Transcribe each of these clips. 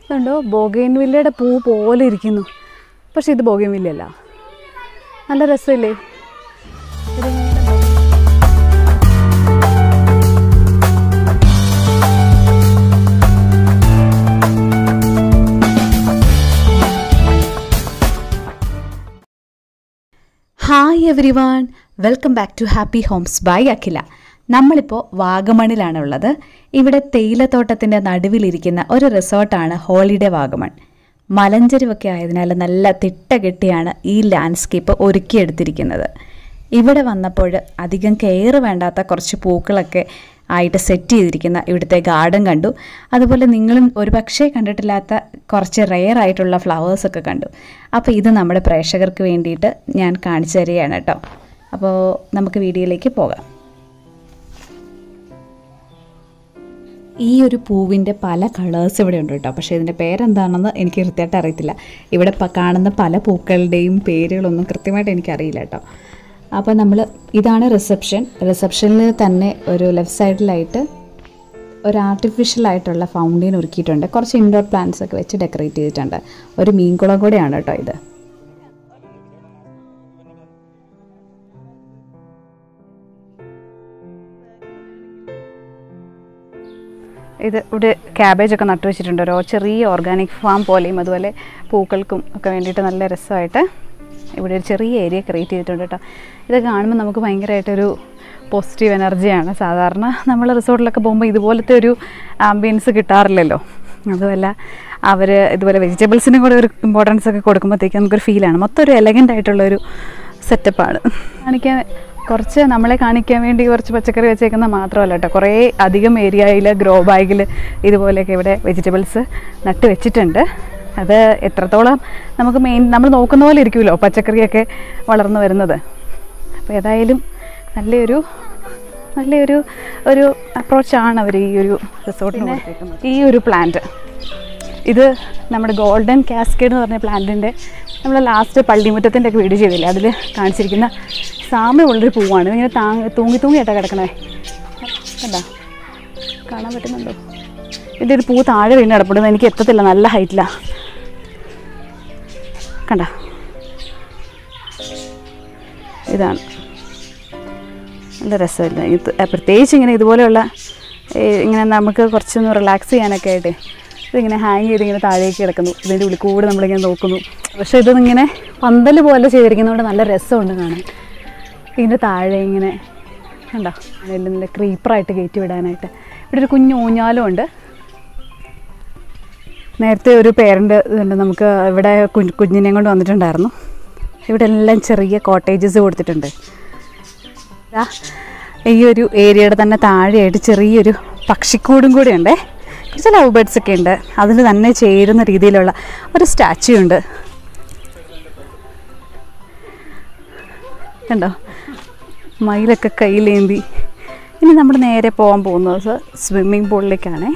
ഇതുണ്ടോ ബോഗെയിൻവില്ലയുടെ പൂ പോലെ ഇരിക്കുന്നു. പക്ഷെ ഇത് ബോഗെയിൻവില്ലയല്ല. നല്ല രസമില്ലേ? Hi everyone, welcome back to happy homes by Akhila. നമ്മളിപ്പോൾ വാഗമണിലാണ് ഉള്ളത്. ഇവിടെ തേയിലത്തോട്ടത്തിൻ്റെ നടുവിലിരിക്കുന്ന ഒരു റിസോർട്ടാണ് ഹോളിഡേ വാഗമൺ. മലഞ്ചെരിവൊക്കെ ആയതിനാൽ നല്ല തിട്ടകെട്ടിയാണ് ഈ ലാൻഡ്സ്കേപ്പ് ഒരുക്കിയെടുത്തിരിക്കുന്നത്. ഇവിടെ വന്നപ്പോൾ അധികം കെയർ വേണ്ടാത്ത കുറച്ച് പൂക്കളൊക്കെ ആയിട്ട് സെറ്റ് ചെയ്തിരിക്കുന്ന ഇവിടുത്തെ ഗാർഡൻ കണ്ടു. അതുപോലെ നിങ്ങളും ഒരു പക്ഷേ കണ്ടിട്ടില്ലാത്ത കുറച്ച് റെയർ ആയിട്ടുള്ള ഫ്ലവേഴ്സൊക്കെ കണ്ടു. അപ്പോൾ ഇത് നമ്മുടെ പ്രേക്ഷകർക്ക് വേണ്ടിയിട്ട് ഞാൻ കാണിച്ചു തരികയാണ് കേട്ടോ. അപ്പോൾ നമുക്ക് വീഡിയോയിലേക്ക് പോകാം. ഈ ഒരു പൂവിൻ്റെ പല കളേഴ്സ് ഇവിടെ ഉണ്ട് കേട്ടോ. പക്ഷേ ഇതിൻ്റെ പേരെന്താണെന്ന് എനിക്ക് കൃത്യമായിട്ട് അറിയത്തില്ല. ഇവിടെ കാണുന്ന പല പൂക്കളുടെയും പേരുകളൊന്നും കൃത്യമായിട്ട് എനിക്കറിയില്ല കേട്ടോ. അപ്പോൾ നമ്മൾ ഇതാണ് റിസപ്ഷനിൽ തന്നെ ഒരു ലെഫ്റ്റ് സൈഡിലായിട്ട് ഒരു ആർട്ടിഫിഷ്യലായിട്ടുള്ള ഫൗണ്ടെയിൻ ഒരുക്കിയിട്ടുണ്ട്. കുറച്ച് ഇൻഡോർ പ്ലാന്റ്സ് ഒക്കെ വെച്ച് ഡെക്കറേറ്റ് ചെയ്തിട്ടുണ്ട്. ഒരു മീൻകുളം കൂടെയാണ് കേട്ടോ ഇത്. ഇത് ഇവിടെ ക്യാബേജൊക്കെ നട്ടു വെച്ചിട്ടുണ്ട്. ഓരോ ചെറിയ ഓർഗാനിക് ഫാം പോലെയും അതുപോലെ പൂക്കൾക്കും ഒക്കെ വേണ്ടിയിട്ട് നല്ല രസമായിട്ട് ഇവിടെ ഒരു ചെറിയ ഏരിയ ക്രിയേറ്റ് ചെയ്തിട്ടുണ്ട് കേട്ടോ. ഇതൊക്കെ കാണുമ്പോൾ നമുക്ക് ഭയങ്കരമായിട്ടൊരു പോസിറ്റീവ് എനർജിയാണ്. സാധാരണ നമ്മൾ റിസോർട്ടിലൊക്കെ പോകുമ്പോൾ ഇതുപോലത്തെ ഒരു ആംബിയൻസ് കിട്ടാറില്ലല്ലോ. അതുമല്ല അവർ ഇതുപോലെ വെജിറ്റബിൾസിനും കൂടെ ഒരു ഇമ്പോർട്ടൻസ് ഒക്കെ കൊടുക്കുമ്പോഴത്തേക്ക് നമുക്കൊരു ഫീലാണ്. മൊത്തം ഒരു എലഗൻ്റ് ആയിട്ടുള്ളൊരു സെറ്റപ്പാണ്. നമ്മളെ കാണിക്കാൻ വേണ്ടി കുറച്ച് പച്ചക്കറി വെച്ചേക്കുന്ന മാത്രമല്ല കേട്ടോ. കുറേ അധികം ഏരിയയിൽ ഗ്രോ ബാഗിൽ ഇതുപോലെയൊക്കെ ഇവിടെ വെജിറ്റബിൾസ് നട്ട് വെച്ചിട്ടുണ്ട്. അത് എത്രത്തോളം നമ്മൾ നോക്കുന്ന പോലെ ഇരിക്കുമല്ലോ പച്ചക്കറിയൊക്കെ വളർന്നു വരുന്നത്. അപ്പോൾ ഏതായാലും നല്ലൊരു അപ്രോച്ചാണ് അവർ ഈ ഒരു റിസോർട്ടിന് കൊടുത്തേക്കുന്നത്. ഈ ഒരു പ്ലാന്റ് ഇത് നമ്മുടെ ഗോൾഡൻ കാസ്കേഡ് എന്ന് പറഞ്ഞ പ്ലാന്റിൻ്റെ നമ്മൾ ലാസ്റ്റ് പള്ളിമുറ്റത്തിൻ്റെ ഒക്കെ വീഡിയോ ചെയ്തില്ലേ, അതിൽ കാണിച്ചിരിക്കുന്ന സാമ്യമുള്ളൊരു പൂവാണ്. ഇങ്ങനെ തൂങ്ങിയായിട്ടാണ് കിടക്കണേ. കണ്ടോ, കാണാൻ പറ്റുന്നുണ്ടോ? ഇതിൻ്റെ ഒരു പൂ താഴെ വീണ് കിടപ്പെടുന്നത് എനിക്ക് എത്തത്തില്ല, നല്ല ഹൈറ്റിലാണ്. കണ്ട, ഇതാണ് നല്ല രസമില്ല. പ്രത്യേകിച്ച് ഇങ്ങനെ ഇതുപോലെയുള്ള ഇങ്ങനെ നമുക്ക് കുറച്ചൊന്ന് റിലാക്സ് ചെയ്യാനൊക്കെ ആയിട്ട് ഇതിങ്ങനെ ഹാങ് ചെയ്ത് ഇങ്ങനെ താഴേക്ക് കിടക്കുന്നു. ഇതിൻ്റെ ഉള്ളിൽ കൂടെ നമ്മളിങ്ങനെ നോക്കുന്നു. പക്ഷേ ഇതൊന്നിങ്ങനെ പന്തൽ പോലെ ചെയ്തിരിക്കുന്നതുകൊണ്ട് നല്ല രസമുണ്ട് കാണാൻ. ഇതിൻ്റെ താഴെ ഇങ്ങനെ കണ്ടോ, അതിൽ നല്ല ക്രീപ്പറായിട്ട് കയറ്റി വിടാനായിട്ട് ഇവിടെ ഒരു കുഞ്ഞു ഊഞ്ഞാലും ഉണ്ട്. നേരത്തെ ഒരു പേരൻ്റ് ഇതുണ്ട്, നമുക്ക് ഇവിടെ കുഞ്ഞിനെയും കൊണ്ട് വന്നിട്ടുണ്ടായിരുന്നു. ഇവിടെ എല്ലാം ചെറിയ കോട്ടേജസ് കൊടുത്തിട്ടുണ്ട്. ഈ ഒരു ഏരിയയുടെ തന്നെ താഴെയായിട്ട് ചെറിയൊരു പക്ഷിക്കൂടും കൂടെ ഉണ്ട്. കുറച്ച് ലവ് ബേർഡ്സ് ഒക്കെ ഉണ്ട്. അതിന് തന്നെ ചേരുന്ന രീതിയിലുള്ള ഒരു സ്റ്റാച്യു ഉണ്ട്. കണ്ടോ, മയിലൊക്കെ കയ്യിലേന്തി. ഇനി നമ്മൾ നേരെ പോകാൻ പോകുന്നത് സ്വിമ്മിങ് പൂളിലേക്കാണ്.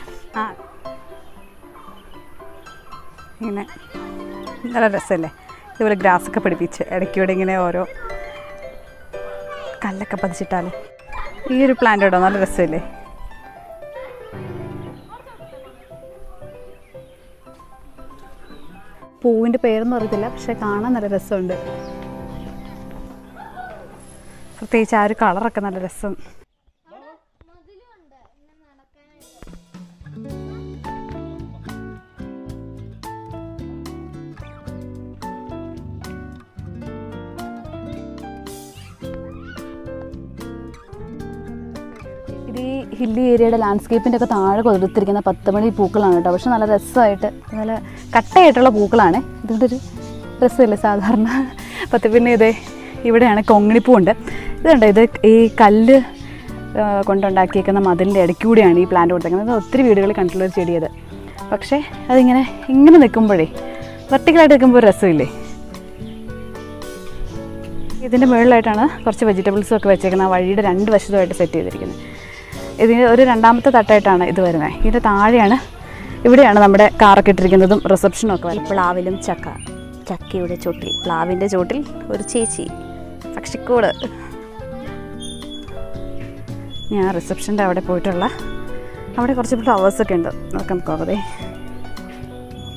ഇങ്ങനെ നല്ല രസമല്ലേ, ഇതുപോലെ ഗ്രാസൊക്കെ പിടിപ്പിച്ച് ഇടയ്ക്കൂടെ ഇങ്ങനെ ഓരോ കല്ലൊക്കെ പതിച്ചിട്ടാൽ. ഈ ഒരു പ്ലാന്റ് കേട്ടോ നല്ല രസമല്ലേ. പൂവിൻ്റെ പേരൊന്നും അറിയത്തില്ല, പക്ഷെ കാണാൻ നല്ല രസമുണ്ട്. പ്രത്യേകിച്ച് ആ ഒരു കളറൊക്കെ നല്ല രസം. ഇത് ഈ ഹില്ലി ഏരിയയുടെ ലാൻഡ്സ്കേപ്പിൻ്റെ ഒക്കെ താഴെ കൊടുത്തിരിക്കുന്ന 10 മണി പൂക്കളാണ് കേട്ടോ. പക്ഷെ നല്ല രസമായിട്ട് നല്ല കട്ടയായിട്ടുള്ള പൂക്കളാണ്. ഇതിൻ്റെ ഒരു രസമില്ല സാധാരണ. പിന്നെ ഇതേ ഇവിടെയാണ് കൊങ്ങിണിപ്പൂവുണ്ട്. ഇതുണ്ട്, ഇത് ഈ കല്ല് കൊണ്ടുണ്ടാക്കിയേക്കുന്ന മതിലിൻ്റെ ഇടയ്ക്കൂടെയാണ് ഈ പ്ലാന്റ് കൊടുത്തേക്കുന്നത്. ഒത്തിരി വീടുകളിൽ കണ്ടിട്ടുള്ളൊരു ചെടിയത്. പക്ഷേ അതിങ്ങനെ നിൽക്കുമ്പോഴേ വെർട്ടിക്കലായിട്ട് നിൽക്കുമ്പോൾ ഒരു രസമില്ലേ. ഇതിൻ്റെ മുകളിലായിട്ടാണ് കുറച്ച് വെജിറ്റബിൾസും ഒക്കെ വെച്ചേക്കുന്നത്. ആ വഴിയുടെ 2 വശത്തുമായിട്ട് സെറ്റ് ചെയ്തിരിക്കുന്നത്. ഇതിന് ഒരു 2ാമത്തെ തട്ടായിട്ടാണ് ഇത് വരുന്നത്. ഇതിൻ്റെ താഴെയാണ്, ഇവിടെയാണ് നമ്മുടെ കാറൊക്കെ ഇട്ടിരിക്കുന്നതും റിസപ്ഷനും ഒക്കെ വരുന്നത്. പ്ലാവിലും ചക്കയുടെ ചോട്ടിൽ, പ്ലാവിൻ്റെ ചോട്ടിൽ ഒരു ചേച്ചി പക്ഷിക്കൂട്. ഞാൻ റിസപ്ഷൻ്റെ അവിടെ പോയിട്ടുള്ള അവിടെ കുറച്ച് ഫ്ലവേഴ്സൊക്കെ ഉണ്ട്. നോക്കാം, നോക്കാതെ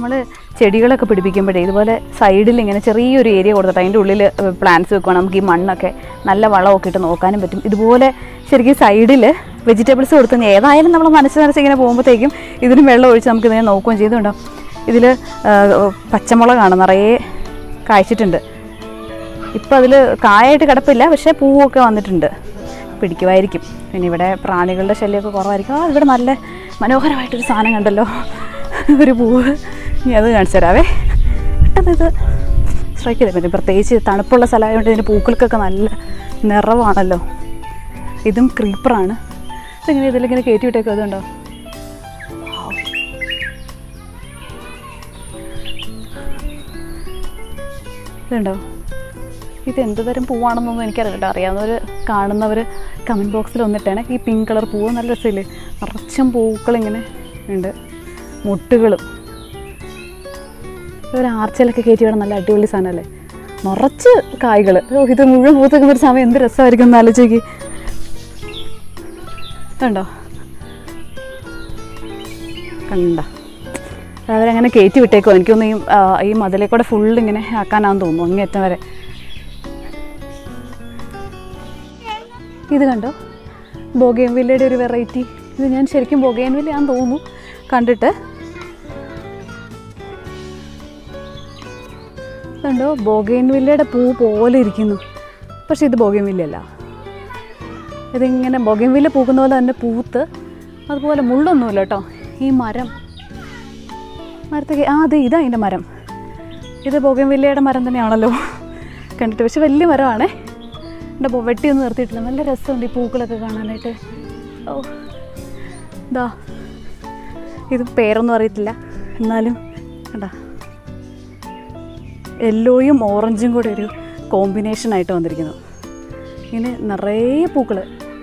നമ്മൾ ചെടികളൊക്കെ പിടിപ്പിക്കുമ്പോഴേ ഇതുപോലെ സൈഡിൽ ഇങ്ങനെ ചെറിയൊരു ഏരിയ കൊടുത്തിട്ട് അതിൻ്റെ ഉള്ളിൽ പ്ലാന്റ്സ് വെക്കുകയാണ്. നമുക്ക് ഈ മണ്ണൊക്കെ നല്ല വളമൊക്കെ ഇട്ട് നോക്കാനും പറ്റും. ഇതുപോലെ ശരിക്കും സൈഡിൽ വെജിറ്റബിൾസ് കൊടുത്ത് ഏതായാലും നമ്മൾ മനസ്സ് ഇങ്ങനെ പോകുമ്പോഴത്തേക്കും ഇതിന് വെള്ളം ഒഴിച്ച് നമുക്ക് ഇതിനെ നോക്കുകയും ചെയ്തുകൊണ്ടോ. ഇതിൽ പച്ചമുളകാണ് നിറയെ കായ്ച്ചിട്ടുണ്ട്. ഇപ്പോൾ അതിൽ കായായിട്ട് കിടപ്പില്ല, പക്ഷേ പൂവൊക്കെ വന്നിട്ടുണ്ട്, പിടിക്കുമായിരിക്കും. പിന്നെ ഇവിടെ പ്രാണികളുടെ ശല്യമൊക്കെ കുറവായിരിക്കും. ഇവിടെ നല്ല മനോഹരമായിട്ടൊരു സാധനം കണ്ടല്ലോ, ഒരു പൂവ്. ഇനി അത് കാണിച്ചു തരാവേ. പെട്ടെന്ന് ഇത് സ്ട്രൈക്ക് ചെയ്ത് പറ്റും. പ്രത്യേകിച്ച് തണുപ്പുള്ള സ്ഥലമായതുകൊണ്ട് ഇതിൻ്റെ പൂക്കൾക്കൊക്കെ നല്ല നിറവാണല്ലോ. ഇതും ക്രീപ്പറാണ്. ഇതിങ്ങനെ ഇതിലിങ്ങനെ കയറ്റി വിട്ടേക്കും. അതുണ്ടോ, ഇതുണ്ടോ? ഇത് എന്ത് തരം പൂവാണെന്നൊന്നും എനിക്കറിയില്ല. അറിയാവുന്നവർ കാണുന്നവർ കമൻറ്റ് ബോക്സിൽ വന്നിട്ടാണ്. ഈ പിങ്ക് കളർ പൂവ് നല്ല രസമില്ലേ, നിറച്ചും പൂക്കളിങ്ങനെ ഉണ്ട്, മുട്ടുകളും. ഒരു ആർച്ചയിലൊക്കെ കയറ്റി വേണം, നല്ല അടിപൊളി സാധനമല്ലേ, നിറച്ച് കായ്കൾ. ഇത് മുഴുവൻ പൂത്തുന്ന ഒരു സമയം എന്ത് രസമായിരിക്കും എന്ന് ആലോചിക്ക്. കണ്ടോ, അവരങ്ങനെ കയറ്റി വിട്ടേക്കോ. എനിക്കൊന്ന് ഈ മതിലേക്കൂടെ ഫുള്ളിങ്ങനെ ആക്കാനാന്ന് തോന്നുന്നു, അങ്ങേറ്റം വരെ. ഇത് കണ്ടോ, ബോഗെയിൻവില്ലയുടെ ഒരു വെറൈറ്റി. ഇത് ഞാൻ ശരിക്കും ബോഗെയിൻവില്ലയാന്ന് തോന്നുന്നു കണ്ടിട്ട്. കണ്ടോ, ബോഗെയിൻവില്ലയുടെ പൂ പോലെ ഇരിക്കുന്നു, പക്ഷേ ഇത് ബോഗെയിൻവില്ലയല്ല. ഇതിങ്ങനെ ബോഗെയിൻവില്ല പൂക്കുന്ന പോലെ തന്നെ പൂത്ത്, അതുപോലെ മുള്ളൊന്നുമില്ല കേട്ടോ. ഈ മരത്തേക്ക് അതെ, ഇതാ അതിൻ്റെ മരം. ഇത് ബോഗെയിൻവില്ലയുടെ മരം തന്നെയാണല്ലോ കണ്ടിട്ട്, പക്ഷെ വലിയ മരമാണേ. എൻ്റെ വെട്ടിയൊന്നും നിർത്തിയിട്ടില്ല. നല്ല രസമുണ്ട് ഈ പൂക്കളൊക്കെ കാണാനായിട്ട്. ഓ, ഇതാ, ഇത് പേരൊന്നും അറിയത്തില്ല, എന്നാലും കണ്ടാ യെല്ലോയും ഓറഞ്ചും കൂടെ ഒരു കോമ്പിനേഷനായിട്ട് വന്നിരിക്കുന്നു. ഇങ്ങനെ നിറയെ പൂക്കൾ.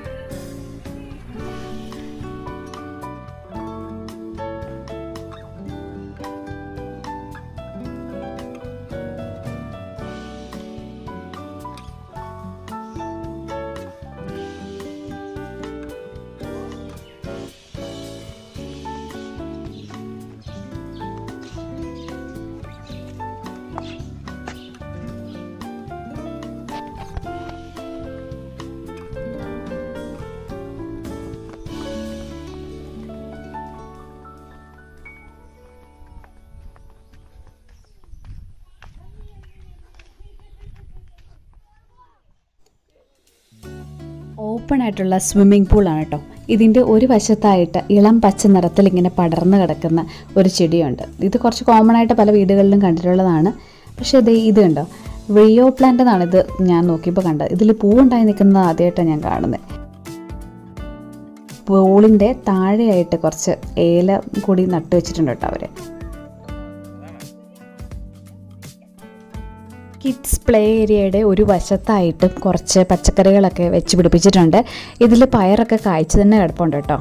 ഓപ്പൺ ആയിട്ടുള്ള സ്വിമ്മിംഗ് പൂളാണ് കേട്ടോ. ഇതിൻ്റെ ഒരു വശത്തായിട്ട് ഇളം പച്ച നിറത്തിൽ ഇങ്ങനെ പടർന്ന് കിടക്കുന്ന ഒരു ചെടിയുണ്ട്. ഇത് കുറച്ച് കോമൺ ആയിട്ട് പല വീടുകളിലും കണ്ടിട്ടുള്ളതാണ്. പക്ഷേ ഇത് കണ്ടോ, റിയോ പ്ലാന്റ് എന്നാണ് ഇത് ഞാൻ നോക്കിയപ്പോൾ കണ്ടത്. ഇതിൽ പൂവുണ്ടായി നിൽക്കുന്നത് ആദ്യമായിട്ടാണ് ഞാൻ കാണുന്നത്. പൂളിൻ്റെ താഴെയായിട്ട് കുറച്ച് ഏല കൂടി നട്ടു വെച്ചിട്ടുണ്ട് കേട്ടോ അവർ. കിഡ്സ് പ്ലേ ഏരിയയുടെ ഒരു വശത്തായിട്ട് കുറച്ച് പച്ചക്കറികളൊക്കെ വെച്ച് പിടിപ്പിച്ചിട്ടുണ്ട്. ഇതിൽ പയറൊക്കെ കായ്ച്ച് തന്നെ കിടപ്പുണ്ട് കേട്ടോ.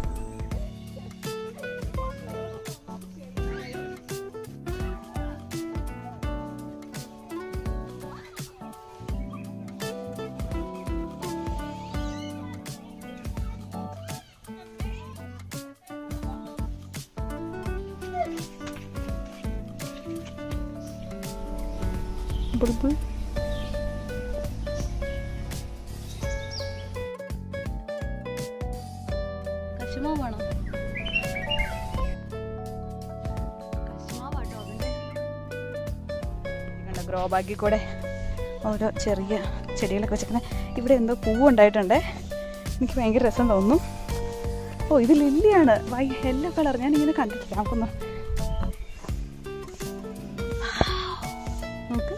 ബുൾബുൾ കശുമാവാണോ? ഗ്രോ ബാഗിൽ കൂടെ ഓരോ ചെറിയ ചെടികളൊക്കെ വെച്ചിരിക്കുന്നത്. ഇവിടെ എന്തോ പൂവുണ്ടായിട്ടുണ്ടേ, എനിക്ക് ഭയങ്കര രസം തോന്നുന്നു. ഓ, ഇത് ലില്ലിയാണ്, യെല്ലോ കളർ. ഞാനിങ്ങനെ കണ്ടിട്ടില്ല. നമുക്കൊന്ന് നോക്ക്.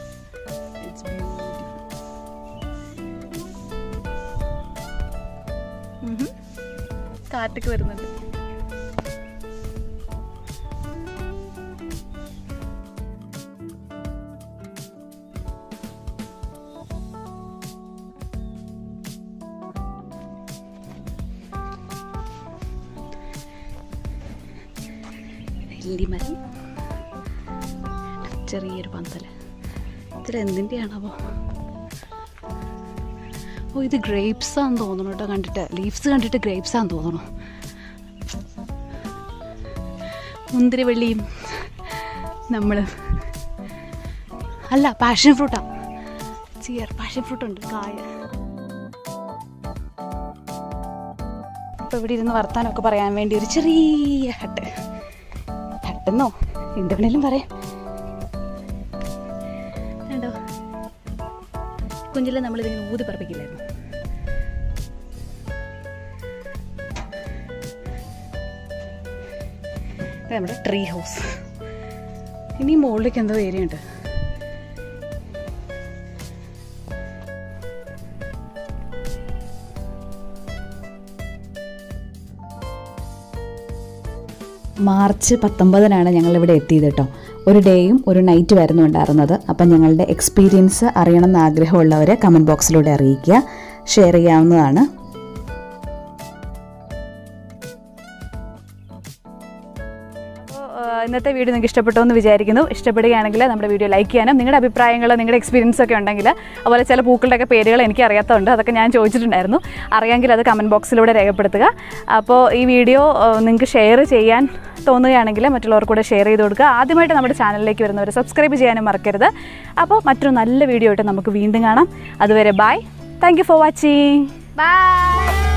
കാറ്റൊക്കെ വരുന്നുണ്ട്. നെല്ലിമരം, ചെറിയൊരു പന്തൽ. ഇതിൽ എന്തിൻ്റെയാണോ? ഓ, ഇത് ഗ്രേപ്സാന്ന് തോന്നുന്നു കേട്ടോ. കണ്ടിട്ട് ലീവ്സ് കണ്ടിട്ട് ഗ്രേപ്സാന്ന് തോന്നുന്നു. മുന്തിരിവള്ളിയും നമ്മൾ അല്ല പാഷൻ ഫ്രൂട്ടാ പാഷൻ ഫ്രൂട്ട് ഉണ്ട് കായ. അപ്പോൾ ഇവിടെ ഇരുന്ന് വർത്താനമൊക്കെ പറയാൻ വേണ്ടി ഒരു ചെറിയ ഹട്ടെന്നോ എന്ത് വേണേലും പറയാം. കണ്ടോ കുഞ്ഞിലെ നമ്മളിതിങ്ങനെ ഊതി പറപ്പിക്കില്ലായിരുന്നു. നമ്മുടെ ട്രീ ഹൗസ്. ഇനി മുകളിലേക്ക് എന്തോ ഏരിയ ഉണ്ട്. മാർച്ച് 19-നാണ് ഞങ്ങളിവിടെ എത്തിയത് കേട്ടോ. ഒരു ഡേയും ഒരു നൈറ്റ് വരുന്നു ഉണ്ടായിരുന്നത്. അപ്പം ഞങ്ങളുടെ എക്സ്പീരിയൻസ് അറിയണമെന്ന് ആഗ്രഹമുള്ളവരെ കമൻറ്റ് ബോക്സിലൂടെ അറിയിക്കുക, ഷെയർ ചെയ്യാവുന്നതാണ്. ഇന്നത്തെ വീഡിയോ നിങ്ങൾക്ക് ഇഷ്ടപ്പെട്ടോ എന്ന് വിചാരിക്കുന്നു. ഇഷ്ടപ്പെടുകയാണെങ്കിൽ നമ്മുടെ വീഡിയോ ലൈക്ക് ചെയ്യാനും നിങ്ങളുടെ അഭിപ്രായങ്ങൾ നിങ്ങളുടെ എക്സ്പീരിയൻസ് ഒക്കെ ഉണ്ടെങ്കിൽ അതുപോലെ ചില പൂക്കളുടെയൊക്കെ പേരുകൾ എനിക്ക് അറിയാത്തതുണ്ട്, അതൊക്കെ ഞാൻ ചോദിച്ചിട്ടുണ്ടായിരുന്നു. അറിയാമെങ്കിൽ അത് കമൻറ്റ് ബോക്സിലൂടെ രേഖപ്പെടുത്തുക. അപ്പോൾ ഈ വീഡിയോ നിങ്ങൾക്ക് ഷെയർ ചെയ്യാൻ തോന്നുകയാണെങ്കിൽ മറ്റുള്ളവർക്ക് കൂടെ ഷെയർ ചെയ്ത് കൊടുക്കുക. ആദ്യമായിട്ട് നമ്മുടെ ചാനലിലേക്ക് വരുന്നവർ സബ്സ്ക്രൈബ് ചെയ്യാനും മറക്കരുത്. അപ്പോൾ മറ്റൊരു നല്ല വീഡിയോ ആയിട്ട് നമുക്ക് വീണ്ടും കാണാം. അതുവരെ bye. Thank you for watching. By.